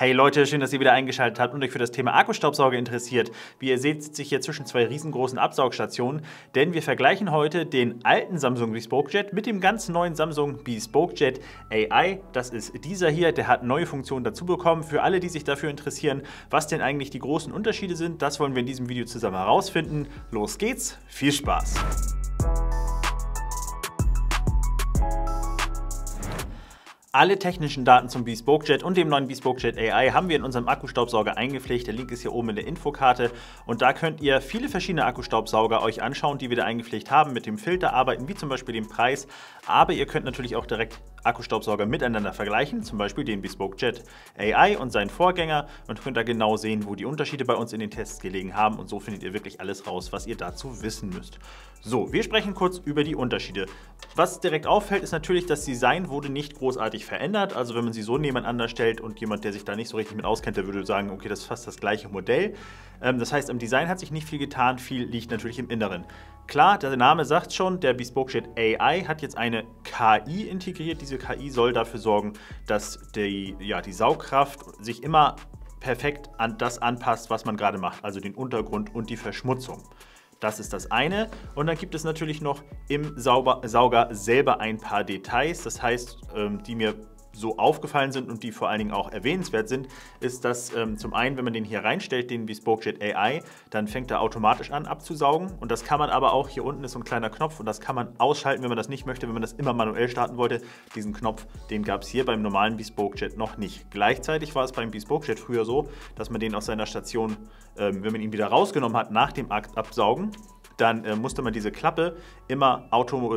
Hey Leute, schön, dass ihr wieder eingeschaltet habt und euch für das Thema Akkustaubsauger interessiert. Wie ihr seht, sitze ich hier zwischen zwei riesengroßen Absaugstationen, denn wir vergleichen heute den alten Samsung BespokeJet mit dem ganz neuen Samsung BespokeJet AI. Das ist dieser hier, der hat neue Funktionen dazu bekommen. Für alle, die sich dafür interessieren, was denn eigentlich die großen Unterschiede sind, das wollen wir in diesem Video zusammen herausfinden. Los geht's, viel Spaß! Alle technischen Daten zum BespokeJet und dem neuen BespokeJet AI haben wir in unserem Akkustaubsauger eingepflegt. Der Link ist hier oben in der Infokarte und da könnt ihr viele verschiedene Akkustaubsauger euch anschauen, die wir da eingepflegt haben, mit dem Filter arbeiten, wie zum Beispiel den Preis. Aber ihr könnt natürlich auch direkt Akkustaubsauger miteinander vergleichen, zum Beispiel den BespokeJet AI und seinen Vorgänger, und könnt da genau sehen, wo die Unterschiede bei uns in den Tests gelegen haben, und so findet ihr wirklich alles raus, was ihr dazu wissen müsst. So, wir sprechen kurz über die Unterschiede. Was direkt auffällt, ist natürlich, das Design wurde nicht großartig verändert. Also wenn man sie so nebeneinander stellt und jemand, der sich da nicht so richtig mit auskennt, der würde sagen, okay, das ist fast das gleiche Modell. Das heißt, im Design hat sich nicht viel getan, viel liegt natürlich im Inneren. Klar, der Name sagt schon, der BespokeJet AI hat jetzt eine KI integriert. Diese KI soll dafür sorgen, dass die Saugkraft sich immer perfekt an das anpasst, was man gerade macht, also den Untergrund und die Verschmutzung. Das ist das eine. Und dann gibt es natürlich noch im Sauger selber ein paar Details. Das heißt, die mir so aufgefallen sind und die vor allen Dingen auch erwähnenswert sind, ist, dass zum einen, wenn man den hier reinstellt, den BespokeJet AI, dann fängt er automatisch an abzusaugen. Und das kann man aber auch, hier unten ist so ein kleiner Knopf und das kann man ausschalten, wenn man das nicht möchte, wenn man das immer manuell starten wollte. Diesen Knopf, den gab es hier beim normalen BespokeJet noch nicht. Gleichzeitig war es beim BespokeJet früher so, dass man den aus seiner Station, wenn man ihn wieder rausgenommen hat nach dem Absaugen, dann musste man diese Klappe immer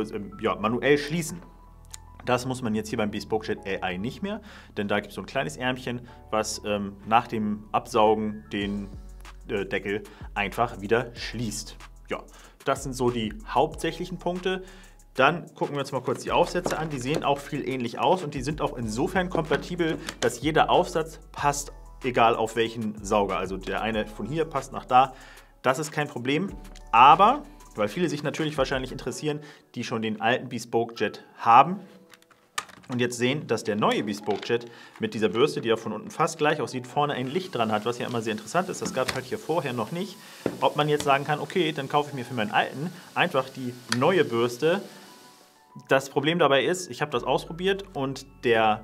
manuell schließen. Das muss man jetzt hier beim BespokeJet AI nicht mehr, denn da gibt es so ein kleines Ärmchen, was nach dem Absaugen den Deckel einfach wieder schließt. Ja, das sind so die hauptsächlichen Punkte. Dann gucken wir uns mal kurz die Aufsätze an. Die sehen auch viel ähnlich aus und die sind auch insofern kompatibel, dass jeder Aufsatz passt, egal auf welchen Sauger. Also der eine von hier passt nach da. Das ist kein Problem, aber, weil viele sich natürlich wahrscheinlich interessieren, die schon den alten BespokeJet haben und jetzt sehen, dass der neue BespokeJet mit dieser Bürste, die ja von unten fast gleich aussieht, vorne ein Licht dran hat, was ja immer sehr interessant ist. Das gab es halt hier vorher noch nicht. Ob man jetzt sagen kann, okay, dann kaufe ich mir für meinen alten einfach die neue Bürste. Das Problem dabei ist, ich habe das ausprobiert und der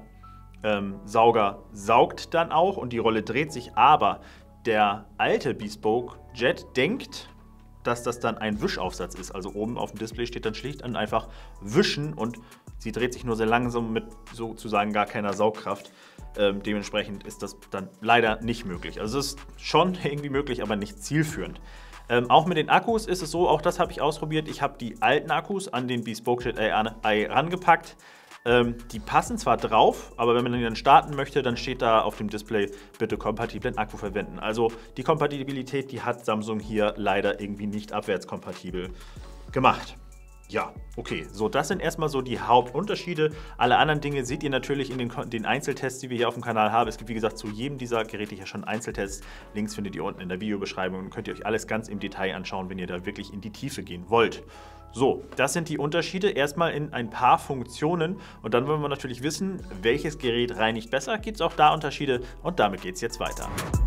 Sauger saugt dann auch und die Rolle dreht sich, aber der alte BespokeJet denkt, dass das dann ein Wischaufsatz ist. Also oben auf dem Display steht dann schlicht und einfach Wischen und sie dreht sich nur sehr langsam mit sozusagen gar keiner Saugkraft. Dementsprechend ist das dann leider nicht möglich. Also es ist schon irgendwie möglich, aber nicht zielführend. Auch mit den Akkus ist es so, auch das habe ich ausprobiert. Ich habe die alten Akkus an den BespokeJet AI rangepackt. Die passen zwar drauf, aber wenn man den dann starten möchte, dann steht da auf dem Display, bitte kompatiblen Akku verwenden. Also die Kompatibilität, die hat Samsung hier leider irgendwie nicht abwärtskompatibel gemacht. Ja, okay, so das sind erstmal so die Hauptunterschiede. Alle anderen Dinge seht ihr natürlich in den Einzeltests, die wir hier auf dem Kanal haben. Es gibt, wie gesagt, zu jedem dieser Geräte hier schon Einzeltests. Links findet ihr unten in der Videobeschreibung und könnt ihr euch alles ganz im Detail anschauen, wenn ihr da wirklich in die Tiefe gehen wollt. So, das sind die Unterschiede erstmal in ein paar Funktionen und dann wollen wir natürlich wissen, welches Gerät reinigt besser. Gibt es auch da Unterschiede und damit geht es jetzt weiter.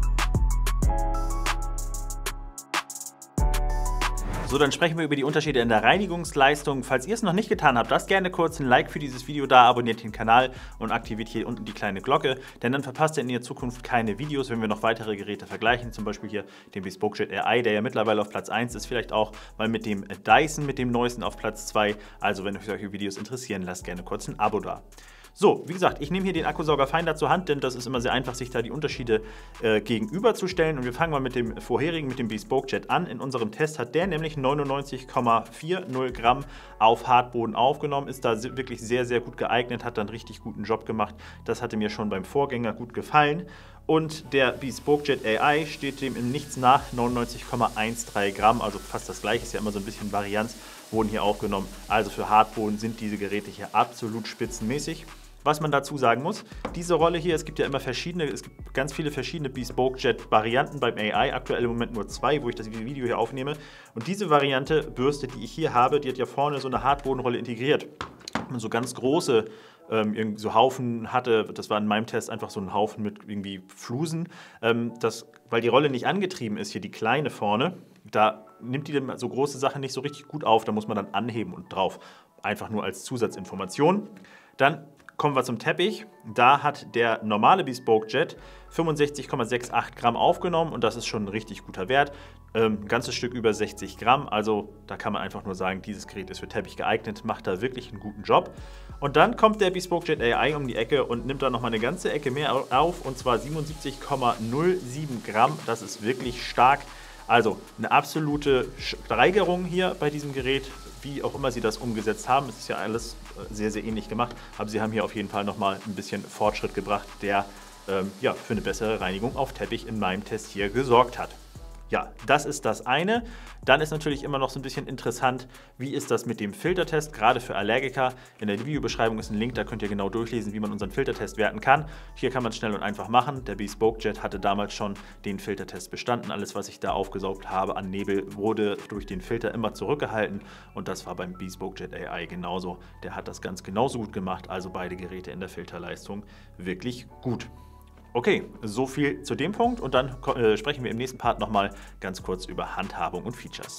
So, dann sprechen wir über die Unterschiede in der Reinigungsleistung. Falls ihr es noch nicht getan habt, lasst gerne kurz ein Like für dieses Video da, abonniert den Kanal und aktiviert hier unten die kleine Glocke, denn dann verpasst ihr in der Zukunft keine Videos, wenn wir noch weitere Geräte vergleichen, zum Beispiel hier den BespokeJet AI, der ja mittlerweile auf Platz 1 ist, vielleicht auch mal mit dem Dyson, mit dem neuesten auf Platz 2. Also wenn euch solche Videos interessieren, lasst gerne kurz ein Abo da. So, wie gesagt, ich nehme hier den Akkusauger Finder zur Hand, denn das ist immer sehr einfach, sich da die Unterschiede gegenüberzustellen. Und wir fangen mal mit dem vorherigen, mit dem BespokeJet an. In unserem Test hat der nämlich 99,40 Gramm auf Hartboden aufgenommen, ist da wirklich sehr, sehr gut geeignet, hat dann richtig guten Job gemacht. Das hatte mir schon beim Vorgänger gut gefallen. Und der BespokeJet AI steht dem im Nichts nach, 99,13 Gramm, also fast das gleiche, ist ja immer so ein bisschen Varianz, wurden hier aufgenommen. Also für Hartboden sind diese Geräte hier absolut spitzenmäßig. Was man dazu sagen muss, diese Rolle hier, es gibt ja immer ganz viele verschiedene BespokeJet-Varianten beim AI, aktuell im Moment nur 2, wo ich das Video hier aufnehme. Und diese Variante, Bürste, die ich hier habe, die hat ja vorne so eine Hartbodenrolle integriert. Und so ganz große irgendwie so Haufen hatte. Das war in meinem Test einfach so ein Haufen mit irgendwie Flusen. Weil die Rolle nicht angetrieben ist, hier die kleine vorne, da nimmt die so große Sachen nicht so richtig gut auf. Da muss man dann anheben und drauf. Einfach nur als Zusatzinformation. Dann kommen wir zum Teppich. Da hat der normale Bespoke Jet 65,68 Gramm aufgenommen und das ist schon ein richtig guter Wert. Ein ganzes Stück über 60 Gramm, also da kann man einfach nur sagen, dieses Gerät ist für Teppich geeignet, macht da wirklich einen guten Job. Und dann kommt der Bespoke Jet AI um die Ecke und nimmt da nochmal eine ganze Ecke mehr auf, und zwar 77,07 Gramm. Das ist wirklich stark. Also eine absolute Steigerung hier bei diesem Gerät, wie auch immer sie das umgesetzt haben. Es ist ja alles sehr, sehr ähnlich gemacht, aber sie haben hier auf jeden Fall nochmal ein bisschen Fortschritt gebracht, der ja, für eine bessere Reinigung auf Teppich in meinem Test hier gesorgt hat. Ja, das ist das eine. Dann ist natürlich immer noch so ein bisschen interessant, wie ist das mit dem Filtertest, gerade für Allergiker. In der Videobeschreibung ist ein Link, da könnt ihr genau durchlesen, wie man unseren Filtertest werten kann. Hier kann man es schnell und einfach machen. Der Bespoke Jet hatte damals schon den Filtertest bestanden. Alles, was ich da aufgesaugt habe an Nebel, wurde durch den Filter immer zurückgehalten. Und das war beim Bespoke Jet AI genauso. Der hat das ganz genauso gut gemacht, also beide Geräte in der Filterleistung wirklich gut. Okay, so viel zu dem Punkt und dann sprechen wir im nächsten Part nochmal ganz kurz über Handhabung und Features.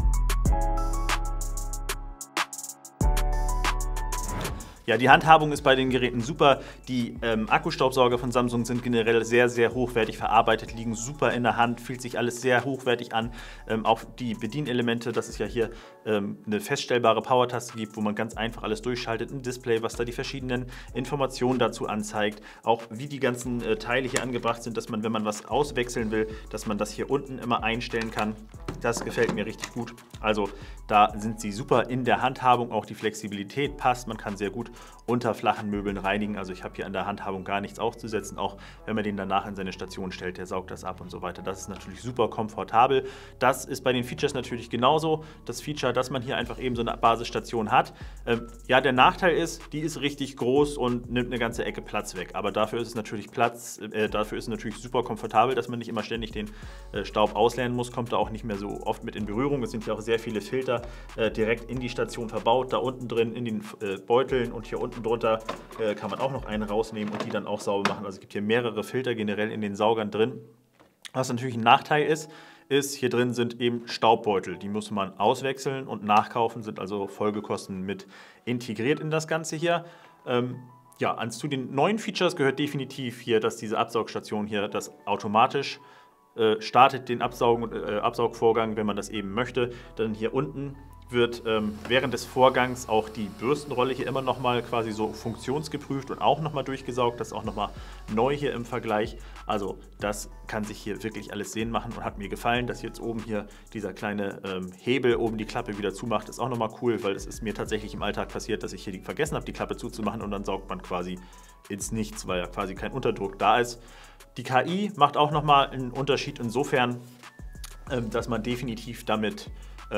Ja, die Handhabung ist bei den Geräten super. Die Akkustaubsauger von Samsung sind generell sehr, sehr hochwertig verarbeitet, liegen super in der Hand, fühlt sich alles sehr hochwertig an. Auch die Bedienelemente, dass es ja hier eine feststellbare Power-Taste gibt, wo man ganz einfach alles durchschaltet, ein Display, was da die verschiedenen Informationen dazu anzeigt. Auch wie die ganzen Teile hier angebracht sind, dass man, wenn man was auswechseln will, dass man das hier unten immer einstellen kann. Das gefällt mir richtig gut. Also da sind sie super in der Handhabung, auch die Flexibilität passt, man kann sehr gut unter flachen Möbeln reinigen. Also ich habe hier an der Handhabung gar nichts auszusetzen, auch wenn man den danach in seine Station stellt, der saugt das ab und so weiter. Das ist natürlich super komfortabel. Das ist bei den Features natürlich genauso. Das Feature, dass man hier einfach eben so eine Basisstation hat. Ja, der Nachteil ist, die ist richtig groß und nimmt eine ganze Ecke Platz weg. Aber dafür ist es natürlich super komfortabel, dass man nicht immer ständig den Staub ausleeren muss, kommt da auch nicht mehr so oft mit in Berührung. Es sind ja auch sehr viele Filter direkt in die Station verbaut, da unten drin in den Beuteln, und hier unten drunter kann man auch noch einen rausnehmen und die dann auch sauber machen. Also es gibt hier mehrere Filter generell in den Saugern drin. Was natürlich ein Nachteil ist, hier drin sind eben Staubbeutel. Die muss man auswechseln und nachkaufen, sind also Folgekosten mit integriert in das Ganze hier. Ja, zu den neuen Features gehört definitiv hier, dass diese Absaugstation hier das automatisch startet, den Absaugvorgang, wenn man das eben möchte. Dann hier unten wird während des Vorgangs auch die Bürstenrolle hier immer nochmal quasi so funktionsgeprüft und auch nochmal durchgesaugt. Das ist auch nochmal neu hier im Vergleich. Also das kann sich hier wirklich alles sehen machen und hat mir gefallen, dass jetzt oben hier dieser kleine Hebel oben die Klappe wieder zumacht. Ist auch nochmal cool, weil es ist mir tatsächlich im Alltag passiert, dass ich hier vergessen habe, die Klappe zuzumachen, und dann saugt man quasi ins Nichts, weil ja quasi kein Unterdruck da ist. Die KI macht auch nochmal einen Unterschied insofern, dass man definitiv damit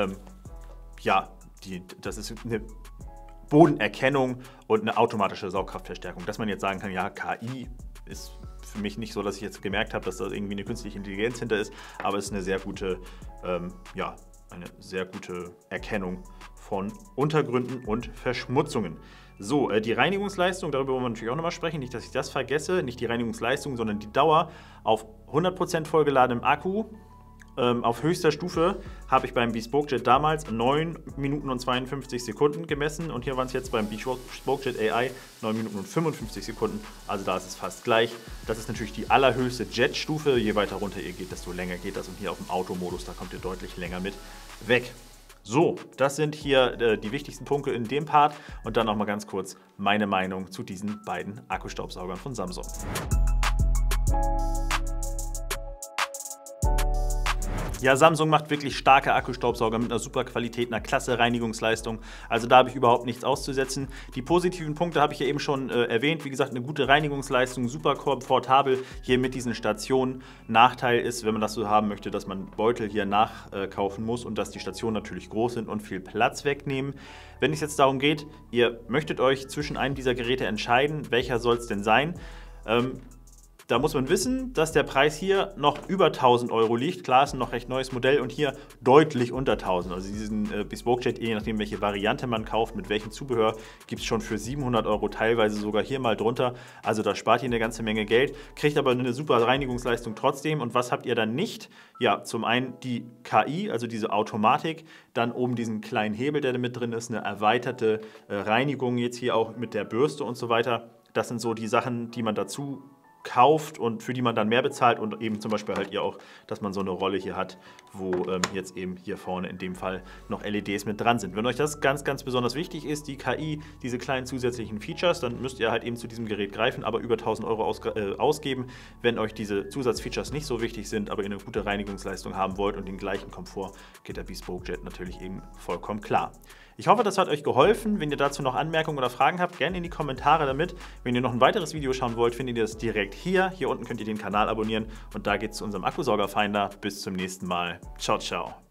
ja, das ist eine Bodenerkennung und eine automatische Saugkraftverstärkung. Dass man jetzt sagen kann, ja, KI ist für mich nicht so, dass ich jetzt gemerkt habe, dass da irgendwie eine künstliche Intelligenz hinter ist, aber es ist eine sehr gute, ja, eine sehr gute Erkennung von Untergründen und Verschmutzungen. So, die Reinigungsleistung, darüber wollen wir natürlich auch nochmal sprechen, nicht, dass ich das vergesse, nicht die Reinigungsleistung, sondern die Dauer auf 100% vollgeladenem Akku. Auf höchster Stufe habe ich beim Bespoke Jet damals 9 Minuten und 52 Sekunden gemessen, und hier waren es jetzt beim Bespoke Jet AI 9 Minuten und 55 Sekunden, also da ist es fast gleich. Das ist natürlich die allerhöchste Jet-Stufe, je weiter runter ihr geht, desto länger geht das, und hier auf dem Automodus, da kommt ihr deutlich länger mit weg. So, das sind hier die wichtigsten Punkte in dem Part, und dann nochmal ganz kurz meine Meinung zu diesen beiden Akkustaubsaugern von Samsung. Ja, Samsung macht wirklich starke Akkustaubsauger mit einer super Qualität, einer klasse Reinigungsleistung. Also da habe ich überhaupt nichts auszusetzen. Die positiven Punkte habe ich ja eben schon erwähnt. Wie gesagt, eine gute Reinigungsleistung, super komfortabel hier mit diesen Stationen. Nachteil ist, wenn man das so haben möchte, dass man Beutel hier nachkaufen muss und dass die Stationen natürlich groß sind und viel Platz wegnehmen. Wenn es jetzt darum geht, ihr möchtet euch zwischen einem dieser Geräte entscheiden, welcher soll es denn sein? Da muss man wissen, dass der Preis hier noch über 1000 Euro liegt. Klar, ist ein noch recht neues Modell und hier deutlich unter 1000. Also diesen Bespoke Jet, je nachdem welche Variante man kauft, mit welchem Zubehör, gibt es schon für 700 Euro, teilweise sogar hier mal drunter. Also da spart ihr eine ganze Menge Geld, kriegt aber eine super Reinigungsleistung trotzdem. Und was habt ihr dann nicht? Ja, zum einen die KI, also diese Automatik, dann oben diesen kleinen Hebel, der da mit drin ist, eine erweiterte Reinigung jetzt hier auch mit der Bürste und so weiter. Das sind so die Sachen, die man dazu kauft und für die man dann mehr bezahlt und eben zum Beispiel halt ihr auch, dass man so eine Rolle hier hat, wo jetzt eben hier vorne in dem Fall noch LEDs mit dran sind. Wenn euch das ganz, ganz besonders wichtig ist, die KI, diese kleinen zusätzlichen Features, dann müsst ihr halt eben zu diesem Gerät greifen, aber über 1000 Euro ausgeben. Wenn euch diese Zusatzfeatures nicht so wichtig sind, aber ihr eine gute Reinigungsleistung haben wollt und den gleichen Komfort, geht der Bespoke Jet natürlich eben vollkommen klar. Ich hoffe, das hat euch geholfen. Wenn ihr dazu noch Anmerkungen oder Fragen habt, gerne in die Kommentare damit. Wenn ihr noch ein weiteres Video schauen wollt, findet ihr das direkt hier. Hier unten könnt ihr den Kanal abonnieren und da geht es zu unserem Akkusaugerfinder. Bis zum nächsten Mal. Ciao, ciao.